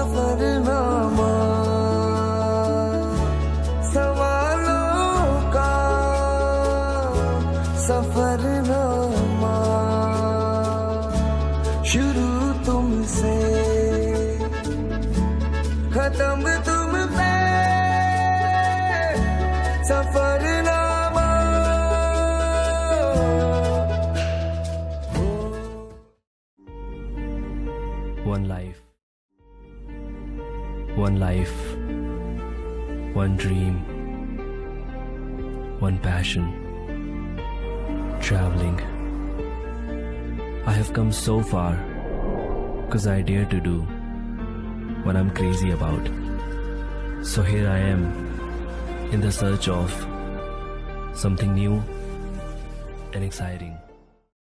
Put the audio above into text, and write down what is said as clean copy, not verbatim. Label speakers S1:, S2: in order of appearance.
S1: सफरनामा सवालों का सफरनामा शुरू तुमसे खत्म तुम पे Safarnama.
S2: One life, one dream, one passion, traveling. I have come so far because I dare to do what I'm crazy about. So here I am in the search of something new and exciting.